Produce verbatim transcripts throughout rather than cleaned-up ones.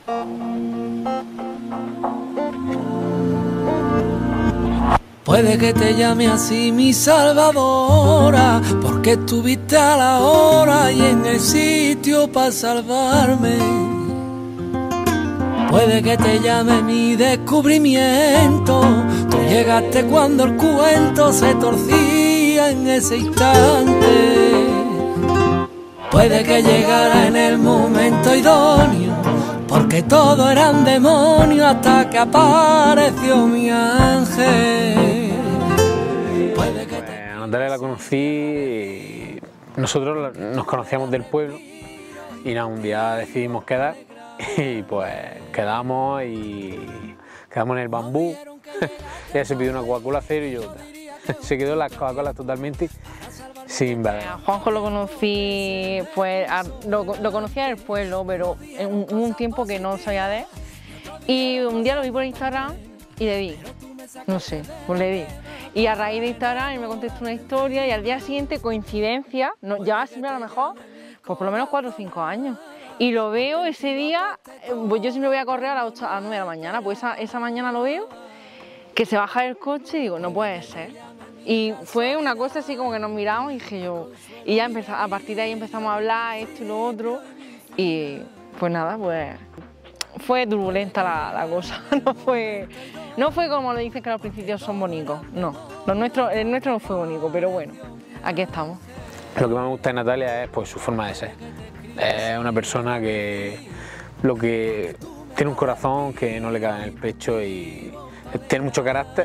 Puede que te llame así mi salvadora, porque estuviste a la hora y en el sitio para salvarme. Puede que te llame mi descubrimiento, tú llegaste cuando el cuento se torcía en ese instante. Puede que llegara en el momento idóneo, porque todo eran demonios hasta que apareció mi ángel. Puede que te... A Natalia la conocí, nosotros nos conocíamos del pueblo y nada, un día decidimos quedar y pues quedamos y quedamos en el bambú. Ella se pidió una Coca-Cola cero y yo otra. Se quedó las Coca-Colas totalmente sin beber. A Juanjo lo conocí, pues a, lo, lo conocía en el pueblo, pero hubo un, un tiempo que no sabía de él. Y un día lo vi por Instagram y le di, no sé, pues le di. Y a raíz de Instagram él me contestó una historia y al día siguiente, coincidencia, no, llevaba siempre a lo mejor, pues por lo menos cuatro o cinco años. Y lo veo ese día, pues yo siempre voy a correr a las ocho, a las nueve de la mañana, pues esa, esa mañana lo veo, que se baja del coche y digo, no puede ser. Y fue una cosa así como que nos miramos y dije yo, y ya empezó, a partir de ahí empezamos a hablar esto y lo otro, y pues nada, pues fue turbulenta la, la cosa, no fue, no fue como le dicen que los principios son bonitos, no, los nuestros, el nuestro no fue bonito, pero bueno, aquí estamos. Lo que más me gusta de Natalia es pues, su forma de ser. Es una persona que, lo que tiene un corazón que no le cabe en el pecho y tiene mucho carácter,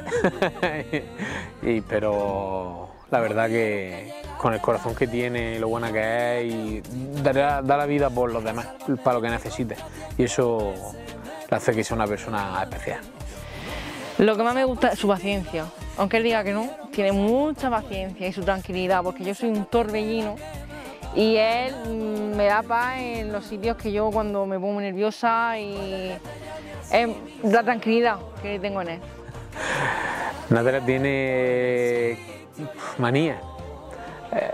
y, pero la verdad que con el corazón que tiene, lo buena que es y da, da la vida por los demás, para lo que necesite, y eso le hace que sea una persona especial. Lo que más me gusta es su paciencia, aunque él diga que no, tiene mucha paciencia y su tranquilidad, porque yo soy un torbellino y él me da paz en los sitios que yo cuando me pongo nerviosa y es la tranquilidad que tengo en él. Natalia tiene manías, eh,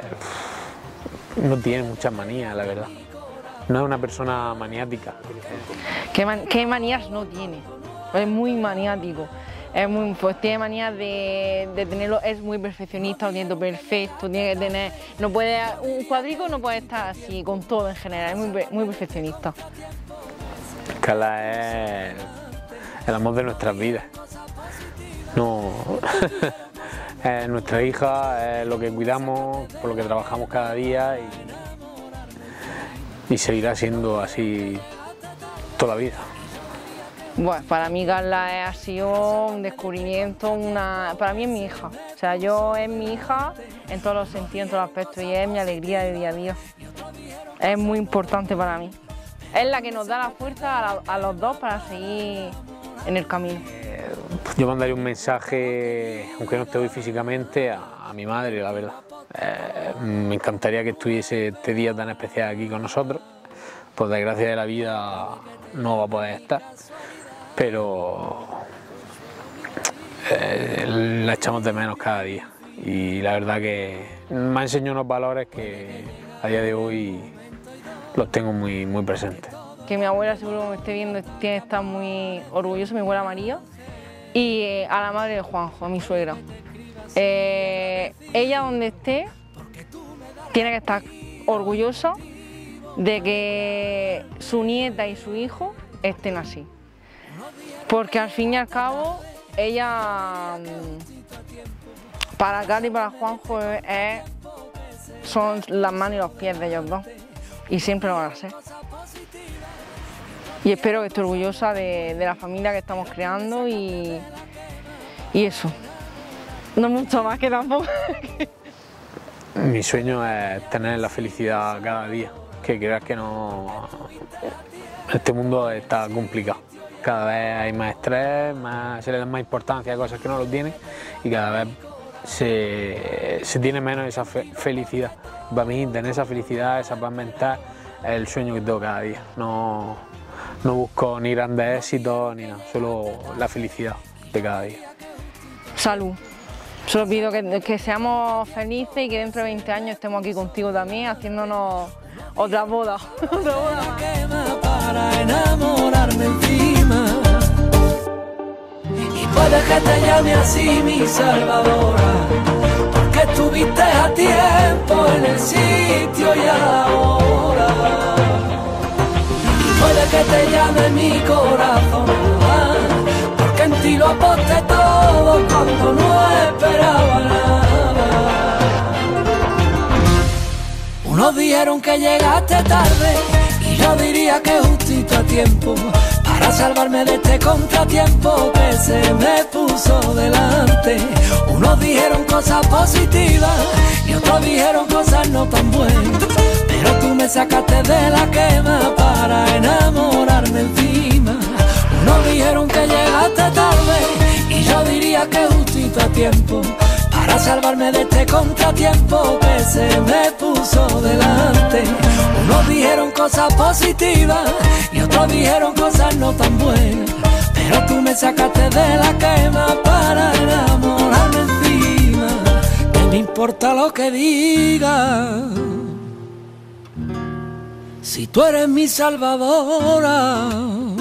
no tiene muchas manías, la verdad. No es una persona maniática. ¿Qué, man ¿Qué manías no tiene? Es muy maniático. Es muy, pues tiene manías de, de tenerlo, es muy perfeccionista, lo tiene todo perfecto, tiene que tener, no puede, un cuadrico no puede estar así con todo en general, es muy, muy perfeccionista. Carla es el amor de nuestras vidas. No, es nuestra hija, es lo que cuidamos, por lo que trabajamos cada día y, y seguirá siendo así toda la vida. Bueno, para mí Carla ha sido un descubrimiento, una, para mí es mi hija. O sea, yo es mi hija en todos los sentidos, en todos los aspectos y es mi alegría de día a día. Es muy importante para mí. Es la que nos da la fuerza a, la, a los dos para seguir en el camino. Yo mandaría un mensaje, aunque no esté hoy físicamente, a, a mi madre, la verdad. Eh, me encantaría que estuviese este día tan especial aquí con nosotros. Por desgracia de la vida no va a poder estar, pero eh, la echamos de menos cada día. Y la verdad que me ha enseñado unos valores que a día de hoy los tengo muy, muy presentes. Que mi abuela seguro me esté viendo, tiene que estar muy orgullosa, mi abuela María, y eh, a la madre de Juanjo, a mi suegra. Eh, ella donde esté tiene que estar orgullosa de que su nieta y su hijo estén así. Porque al fin y al cabo, ella, para Carla y para Juanjo, es, son las manos y los pies de ellos dos. Y siempre lo van a ser. Y espero que esté orgullosa de, de la familia que estamos creando y, y eso. No mucho más que tampoco. Mi sueño es tener la felicidad cada día, que creas que no... Este mundo está complicado. Cada vez hay más estrés, más, se le da más importancia a cosas que no lo tienen y cada vez se, se tiene menos esa fe, felicidad. Para mí, tener esa felicidad, esa paz mental, es el sueño que tengo cada día. No, no busco ni grandes éxitos ni nada, solo la felicidad de cada día. Salud. Solo pido que, que seamos felices y que dentro de veinte años estemos aquí contigo también haciéndonos otra boda. Otra boda más. Puede que te llame así mi salvadora, porque estuviste a tiempo en el sitio y a la hora. Y puede que te llame mi corazón, porque en ti lo aposté todo cuando no esperaba nada. Unos dijeron que llegaste tarde y yo diría que justito a tiempo, para salvarme de este contratiempo que se me puso delante. Unos dijeron cosas positivas y otros dijeron cosas no tan buenas, pero tú me sacaste de la quema para enamorarme encima. Unos dijeron que llegaste tarde y yo diría que justito a tiempo, para salvarme de este contratiempo que se me puso delante. Unos dijeron cosas positivas y otros dijeron cosas no tan buenas, pero tú me sacaste de la quema para enamorarme encima. ¿Qué me importa lo que digas si tú eres mi salvadora?